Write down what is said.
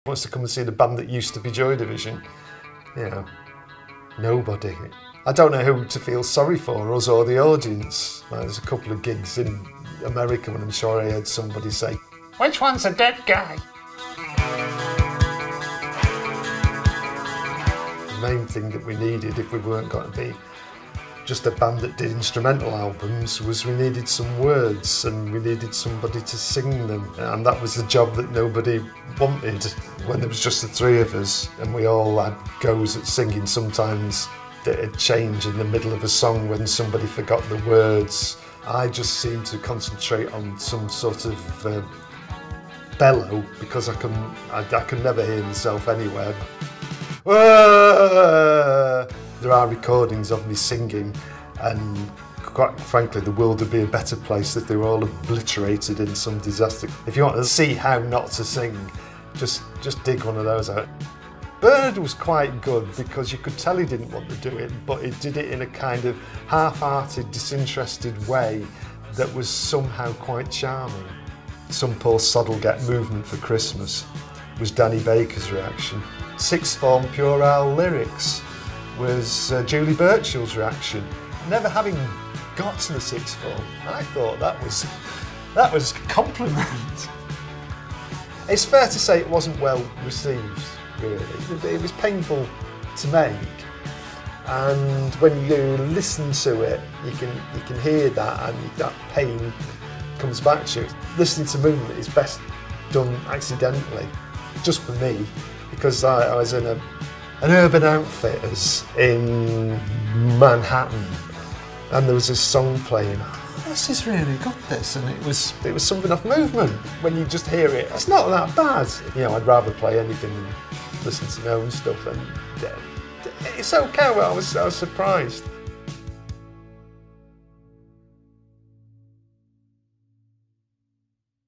wants to come and see the band that used to be Joy Division. You know, nobody. I don't know who to feel sorry for, us or the audience. There's a couple of gigs in America when I'm sure I heard somebody say, "Which one's a dead guy?" The main thing that we needed, if we weren't going to be just a band that did instrumental albums, was we needed some words and we needed somebody to sing them. And that was the job that nobody wanted when there was just the three of us and we all had goes at singing. Sometimes it'd change in the middle of a song when somebody forgot the words. I just seemed to concentrate on some sort of bellow because I can never hear myself anywhere. There are recordings of me singing, and quite frankly the world would be a better place if they were all obliterated in some disaster. If you want to see how not to sing, just dig one of those out. Bird was quite good because you could tell he didn't want to do it, but he did it in a kind of half-hearted, disinterested way that was somehow quite charming. Some Paul Soddlegate movement for Christmas was Danny Baker's reaction. Sixth form Pure Owl lyrics was Julie Burchill's reaction. Never having got to the sixth form, I thought that was a compliment. It's fair to say it wasn't well received, really. It was painful to make, and when you listen to it, you can hear that, and that pain comes back to you. Listening to movement is best done accidentally, just for me, because I was in an Urban Outfitters in Manhattan, and there was this song playing. Oh, this is really good, this, and it was something off Movement. When you just hear it, it's not that bad. You know, I'd rather play anything than listen to my own stuff, and it's okay. Well, I was surprised.